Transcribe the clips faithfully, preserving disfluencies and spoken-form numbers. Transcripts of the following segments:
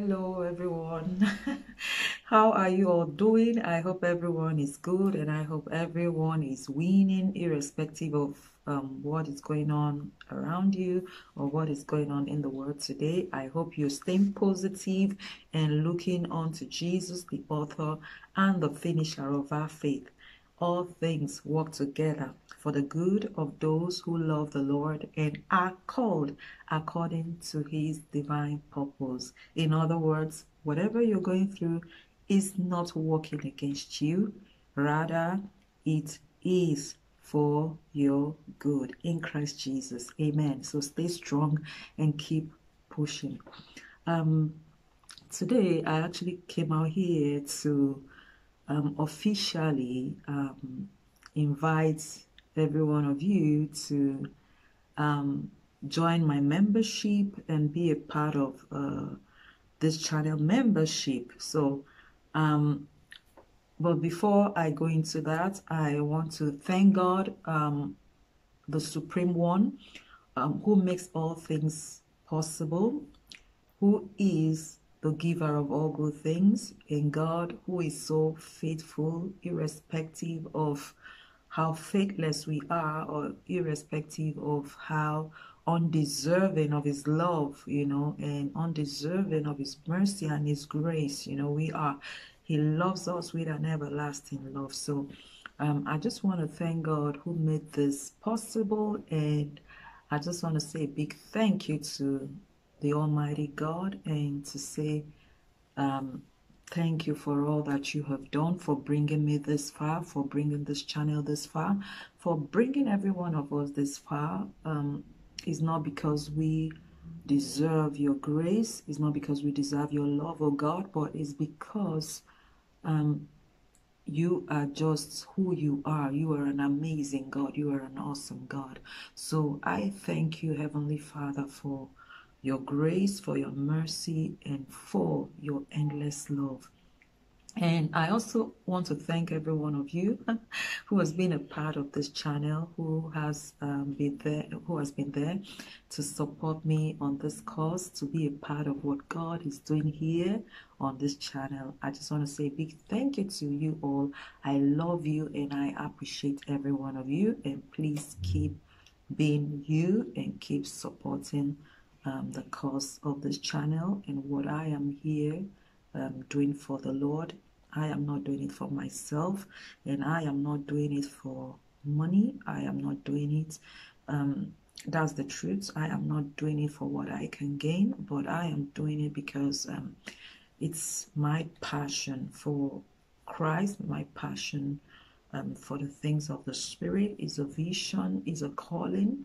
Hello everyone. How are you all doing? I hope everyone is good and I hope everyone is winning irrespective of um, what is going on around you or what is going on in the world today. I hope you're staying positive and looking on to Jesus, the author and the finisher of our faith. All things work together for the good of those who love the Lord and are called according to his divine purpose. In other words, whatever you're going through is not working against you, rather, it is for your good in Christ Jesus. Amen. So stay strong and keep pushing. Um, today, I actually came out here to um, officially um, invite every one of you to um, join my membership and be a part of uh, this channel membership. So, um, but before I go into that, I want to thank God, um, the Supreme One, um, who makes all things possible, who is the giver of all good things, and God who is so faithful, irrespective of how faithless we are, or irrespective of how undeserving of his love, you know, and undeserving of his mercy and his grace, you know, we are. He loves us with an everlasting love. So um, I just want to thank God who made this possible, and I just want to say a big thank you to the Almighty God, and to say um, thank you for all that you have done, for bringing me this far, for bringing this channel this far, for bringing every one of us this far. Um, it's not because we deserve your grace, it's not because we deserve your love, oh God, but it's because um, you are just who you are. You are an amazing God. You are an awesome God. So I thank you, Heavenly Father, for your grace, for your mercy, and for your endless love. And I also want to thank every one of you who has been a part of this channel, who has um, been there, who has been there to support me on this cause, to be a part of what God is doing here on this channel. I just want to say a big thank you to you all. I love you and I appreciate every one of you. And please keep being you and keep supporting um, the cause of this channel and what I am here um, doing for the Lord. I am not doing it for myself, and I am not doing it for money. I am not doing it. Um, that's the truth. I am not doing it for what I can gain, but I am doing it because um, it's my passion for Christ, my passion um, for the things of the Spirit. Is a vision, is a calling,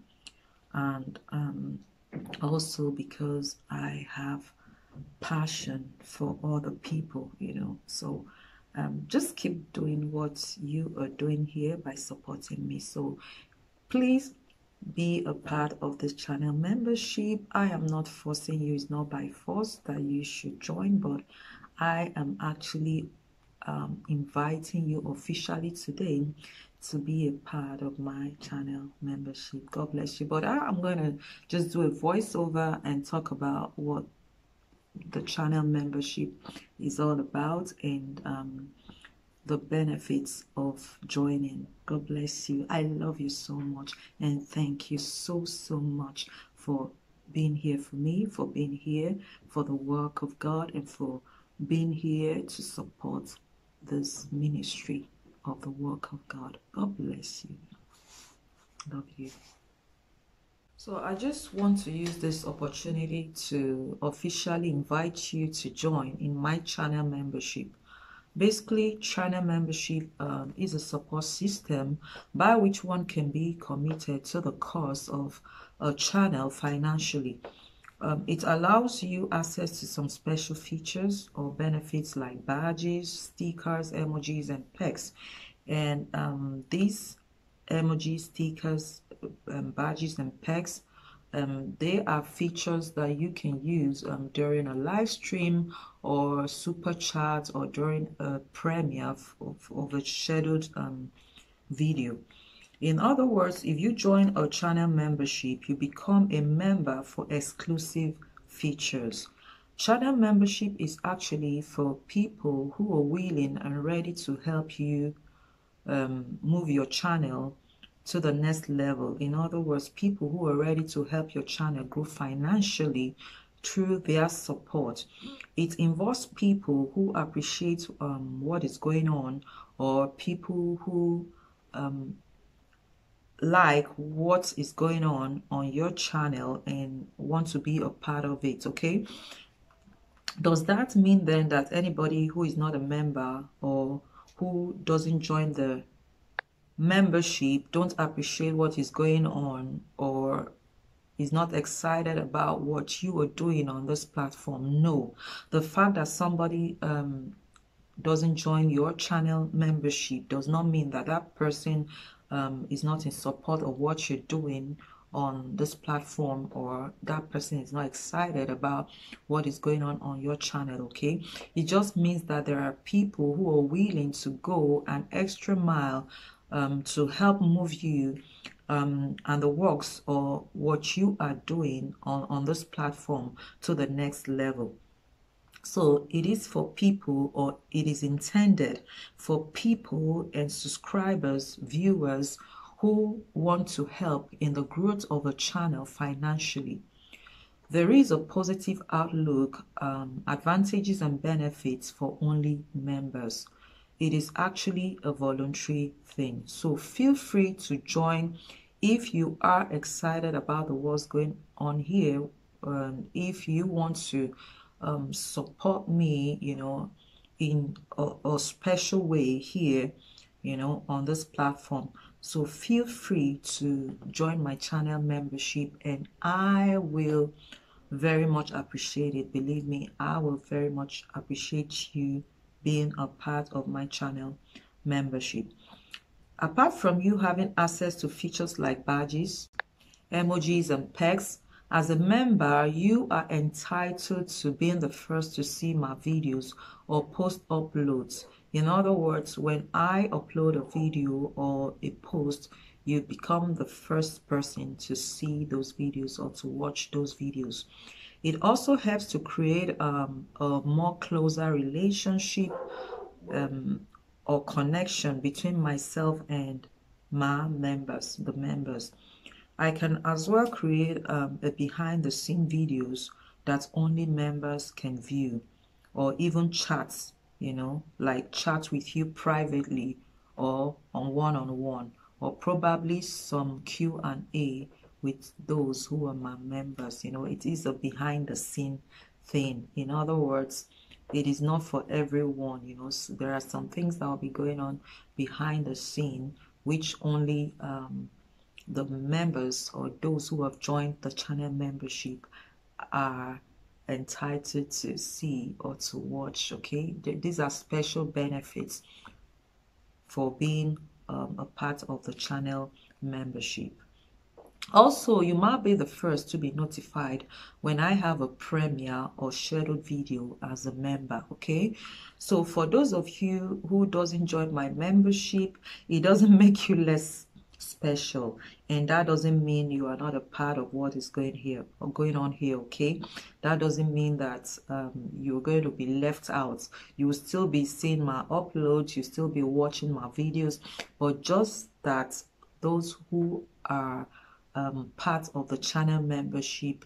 and um, also because I have passion for other people, you know. So um, just keep doing what you are doing here by supporting me. So please be a part of this channel membership. I am not forcing you. It's not by force that you should join, but I am actually um, inviting you officially today to be a part of my channel membership. God bless you. But I, I'm going to just do a voiceover and talk about what the channel membership is all about, and um, the benefits of joining. God bless you. I love you so much, and thank you so so much for being here for me, for being here for the work of God, and for being here to support this ministry of the work of God. God bless you. Love you. So I just want to use this opportunity to officially invite you to join in my channel membership. Basically, channel membership um, is a support system by which one can be committed to the cause of a channel financially. Um, it allows you access to some special features or benefits like badges, stickers, emojis, and perks. And um, these emojis, stickers, um, badges, and perks, um, they are features that you can use um, during a live stream or super chat or during a premiere of, of, of a scheduled um, video. In other words, if you join a channel membership, you become a member for exclusive features. Channel membership is actually for people who are willing and ready to help you um, move your channel to the next level. In other words, people who are ready to help your channel grow financially through their support. It involves people who appreciate um, what is going on, or people who um, like what is going on on your channel and want to be a part of it. Okay, does that mean then that anybody who is not a member or who doesn't join the membership don't appreciate what is going on or is not excited about what you are doing on this platform? No. The fact that somebody um doesn't join your channel membership does not mean that that person um, is not in support of what you're doing on this platform, or that person is not excited about what is going on on your channel. Okay, it just means that there are people who are willing to go an extra mile um, to help move you um, and the works or what you are doing on on this platform to the next level. So it is for people, or it is intended for people and subscribers, viewers who want to help in the growth of a channel financially. There is a positive outlook, um, advantages and benefits for only members. It is actually a voluntary thing. So feel free to join if you are excited about the what's going on here. Um, if you want to um, support me, you know, in a, a special way here, you know, on this platform. So feel free to join my channel membership, and I will very much appreciate it. Believe me, I will very much appreciate you being a part of my channel membership. Apart from you having access to features like badges, emojis, and perks, as a member, you are entitled to being the first to see my videos or post uploads. In other words, when I upload a video or a post, you become the first person to see those videos or to watch those videos. It also helps to create um, a more closer relationship um, or connection between myself and my members, the members. I can as well create um, a behind the scene videos that only members can view, or even chats, you know, like chat with you privately or on one-on-one, or probably some Q and A with those who are my members. You know, it is a behind the scene thing. In other words, it is not for everyone. You know, so there are some things that will be going on behind the scene which only um, the members or those who have joined the channel membership are entitled to see or to watch. Okay, these are special benefits for being um, a part of the channel membership. Also, you might be the first to be notified when I have a premiere or scheduled video as a member. Okay, so for those of you who doesn't join my membership, it doesn't make you less special, and that doesn't mean you are not a part of what is going here or going on here. Okay, that doesn't mean that um, you're going to be left out. You will still be seeing my uploads, you still be watching my videos, but just that those who are um, part of the channel membership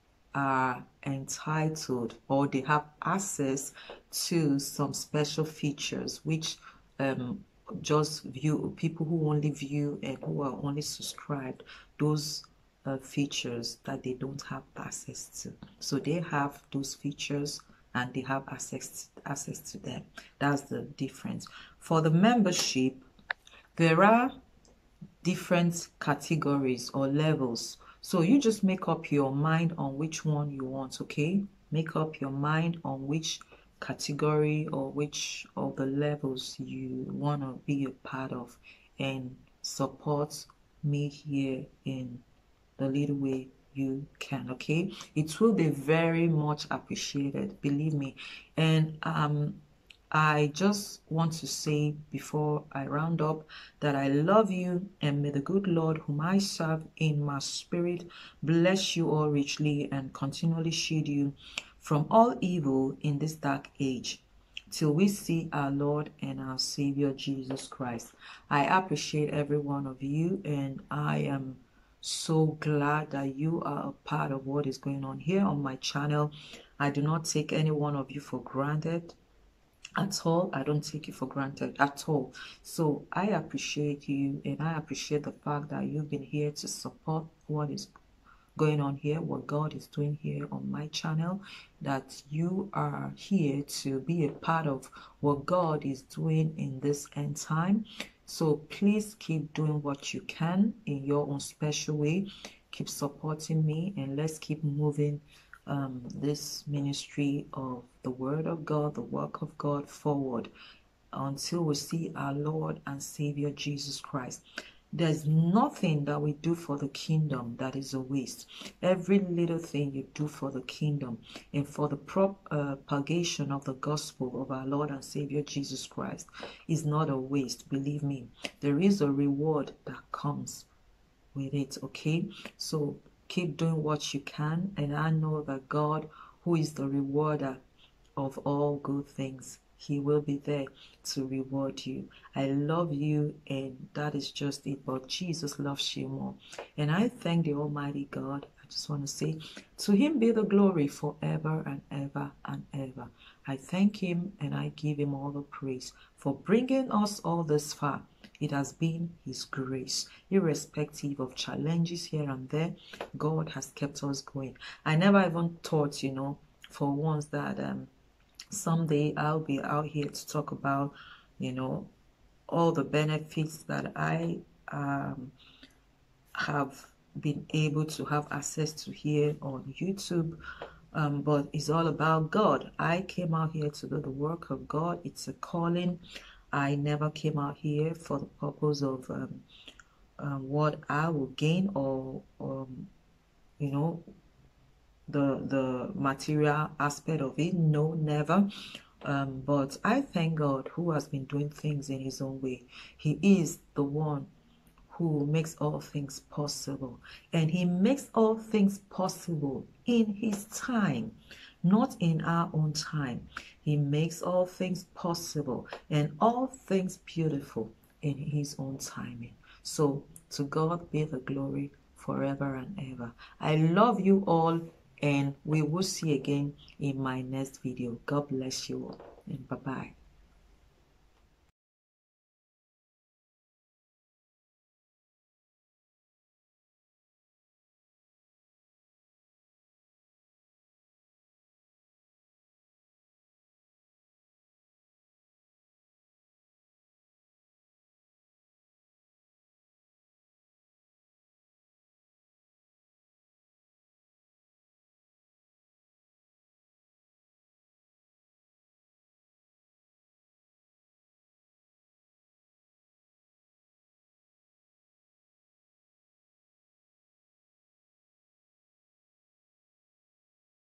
are entitled, or they have access to some special features which um, just view people who only view and who are only subscribed, those uh, features that they don't have access to. So they have those features and they have access access to them. That's the difference. For the membership, there are different categories or levels. So you just make up your mind on which one you want. Okay, make up your mind on which category or which of the levels you want to be a part of, and support me here in the little way you can. Okay, it will be very much appreciated, believe me. And um I just want to say before I round up that I love you, and may the good Lord whom I serve in my spirit bless you all richly and continually shield you from all evil in this dark age, till we see our Lord and our Savior Jesus Christ. I appreciate every one of you, and I am so glad that you are a part of what is going on here on my channel. I do not take any one of you for granted at all. I don't take you for granted at all. So I appreciate you, and I appreciate the fact that you've been here to support what is going on here, what God is doing here on my channel, that you are here to be a part of what God is doing in this end time. So please keep doing what you can in your own special way. Keep supporting me, and let's keep moving um, this ministry of the Word of God, the work of God forward until we see our Lord and Savior Jesus Christ. There's nothing that we do for the kingdom that is a waste. Every little thing you do for the kingdom and for the propagation of the gospel of our Lord and Savior Jesus Christ is not a waste. Believe me, there is a reward that comes with it, okay? So keep doing what you can, and I know that God, who is the rewarder of all good things, He will be there to reward you. I love you, and that is just it. But Jesus loves you more. And I thank the Almighty God. I just want to say, to Him be the glory forever and ever and ever. I thank Him, and I give Him all the praise for bringing us all this far. It has been His grace. Irrespective of challenges here and there, God has kept us going. I never even thought, you know, for once that um someday I'll be out here to talk about, you know, all the benefits that I um, have been able to have access to here on YouTube. Um, but it's all about God. I came out here to do the work of God. It's a calling. I never came out here for the purpose of um, um, what I will gain or, um, you know, the the material aspect of it. No, never. Um, but I thank God, who has been doing things in His own way. He is the one who makes all things possible, and He makes all things possible in His time, not in our own time. He makes all things possible and all things beautiful in His own timing. So to God be the glory forever and ever. I love you all, and we will see again in my next video. God bless you all, and bye-bye.